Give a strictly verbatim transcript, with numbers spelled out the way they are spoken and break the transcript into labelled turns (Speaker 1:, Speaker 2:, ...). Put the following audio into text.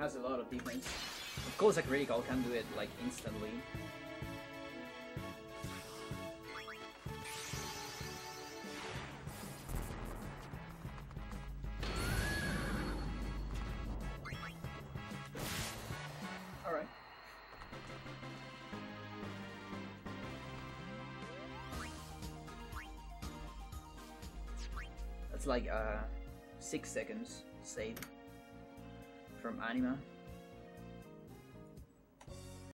Speaker 1: has a lot of defense. Of course, a critical can do it like instantly. Alright. That's like uh, six seconds save from Anima.